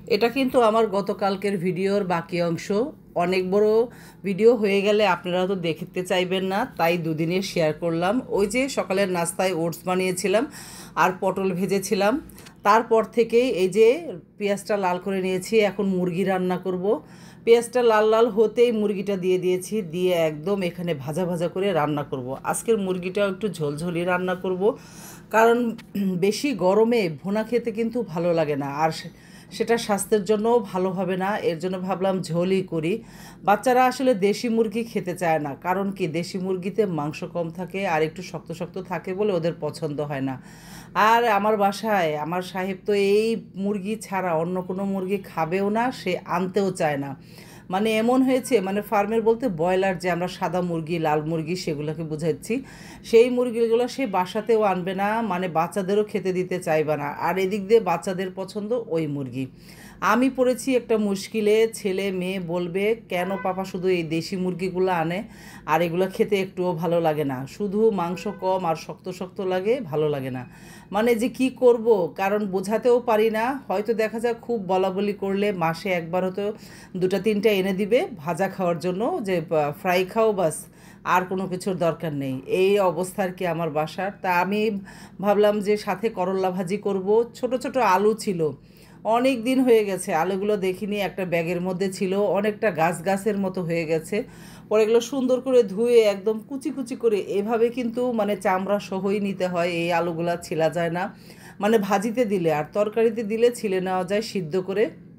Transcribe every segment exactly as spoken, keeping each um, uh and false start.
এটা কিন্তু আমার গতকালকের ভিডিওর বাকি অংশ। অনেক বড় ভিডিও হয়ে গেলে আপনারা তো দেখতে চাইবেন না, তাই দুদিনে শেয়ার করলাম। ওই যে সকালের নাস্তায় ওটস বানিয়েছিলাম আর পটল ভেজেছিলাম। তারপর থেকে এই যে পেঁয়াজটা লাল করে নিয়েছি, এখন মুরগি রান্না করব। পেঁয়াজটা লাল লাল হতেই মুরগিটা দিয়ে দিয়েছি, দিয়ে একদম এখানে ভাজা ভাজা করে রান্না করব। আজকের মুরগিটাও একটু ঝোলঝোলি রান্না করব, কারণ বেশি গরমে ভুনা খেতে কিন্তু ভালো লাগে না, আর সেটা স্বাস্থ্যের জন্যও ভালো হবে না। এর জন্য ভাবলাম ঝোলই করি। বাচ্চারা আসলে দেশি মুরগি খেতে চায় না, কারণ কি দেশি মুরগিতে মাংস কম থাকে আর একটু শক্ত শক্ত থাকে বলে ওদের পছন্দ হয় না। আর আমার বাসায় আমার সাহেব তো এই মুরগি ছাড়া অন্য কোনো মুরগি খাবেও না, সে আনতেও চায় না। মানে এমন হয়েছে, মানে ফার্মের বলতে ব্রয়লার, যে আমরা সাদা মুরগি লাল মুরগি সেগুলোকে বুঝাচ্ছি, সেই মুরগিগুলো সে বাসাতেও আনবে না, মানে বাচ্চাদেরও খেতে দিতে চাইবে না। আর এদিক দিয়ে বাচ্চাদের পছন্দ ওই মুরগি। আমি পড়েছি একটা মুশকিলে, ছেলে মেয়ে বলবে কেন পাপা শুধু এই দেশি মুরগিগুলো আনে, আর এগুলো খেতে একটুও ভালো লাগে না, শুধু মাংস কম আর শক্ত শক্ত লাগে, ভালো লাগে না। মানে যে কি করব, কারণ বোঝাতেও পারি না। হয়তো দেখা যায় খুব বলাবলি করলে মাসে একবার হয়তো দুটা তিনটা এনে দিবে ভাজা খাওয়ার জন্য, যে ফ্রাই খাও বাস, আর কোনো কিছুর দরকার নেই। এই অবস্থা আর কি আমার বাসার। তা আমি ভাবলাম যে সাথে করল্লা ভাজি করব। ছোট ছোট আলু ছিল, অনেক দিন হয়ে গেছে আলুগুলো দেখিনি, একটা ব্যাগের মধ্যে ছিল, অনেকটা গাছ গাছের মতো হয়ে গেছে। পরে এগুলো সুন্দর করে ধুয়ে একদম কুচি কুচি করে, এভাবে কিন্তু মানে চামড়া সহই নিতে হয়, এই আলুগুলা ছিলা যায় না। মানে ভাজিতে দিলে আর তরকারিতে দিলে ছিলে নেওয়া যায় সিদ্ধ করে।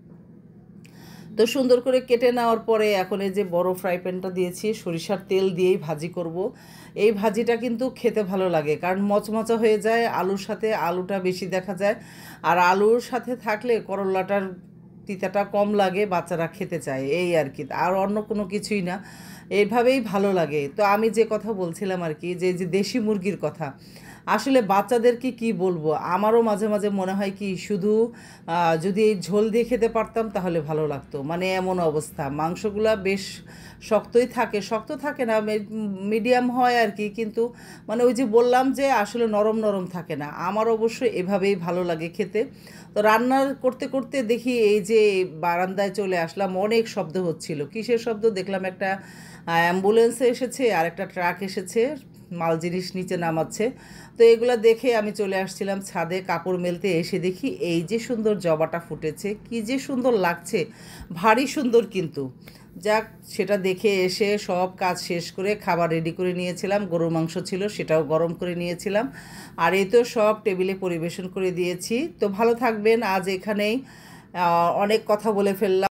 তো সুন্দর করে কেটে নেওয়ার পরে এখন এই যে বড় ফ্রাই প্যানটা দিয়েছি, সরিষার তেল দিয়েই ভাজি করব। এই ভাজিটা কিন্তু খেতে ভালো লাগে, কারণ মচমচা হয়ে যায় আলুর সাথে, আলুটা বেশি দেখা যায়। আর আলুর সাথে থাকলে করল্লাটার তিতাটা কম লাগে, বাচ্চারা খেতে চায়, এই আর কি, আর অন্য কোনো কিছুই না। এইভাবেই ভালো লাগে। তো আমি যে কথা বলছিলাম আর কি, যে যে দেশি মুরগির কথা, আসলে বাচ্চাদেরকে কি বলবো, আমারও মাঝে মাঝে মনে হয় কি শুধু যদি এই ঝোল দিয়ে খেতে পারতাম তাহলে ভালো লাগতো। মানে এমন অবস্থা, মাংসগুলা বেশ শক্তই থাকে, শক্ত থাকে না, মিডিয়াম হয় আর কি, কিন্তু মানে ওই যে বললাম যে আসলে নরম নরম থাকে না। আমার অবশ্য এভাবেই ভালো লাগে খেতে। তো রান্নার করতে করতে দেখি এই যে বারান্দায় চলে আসলাম, অনেক শব্দ হচ্ছিল। কিসের শব্দ দেখলাম, একটা অ্যাম্বুলেন্স এসেছে আর একটা ট্রাক এসেছে, মাল জিনিস নিচে নামাচ্ছে। তো এগুলো দেখে আমি চলে আসছিলাম ছাদে কাপড় মেলতে, এসে দেখি এই যে সুন্দর জবাটা ফুটেছে, কি যে সুন্দর লাগছে, ভারী সুন্দর কিন্তু। যাক, সেটা দেখে এসে সব কাজ শেষ করে খাবার রেডি করে নিয়েছিলাম, গরুর মাংস ছিল সেটাও গরম করে নিয়েছিলাম। আর এই তো সব টেবিলে পরিবেশন করে দিয়েছি। তো ভালো থাকবেন, আজ এখানেই অনেক কথা বলে ফেললাম।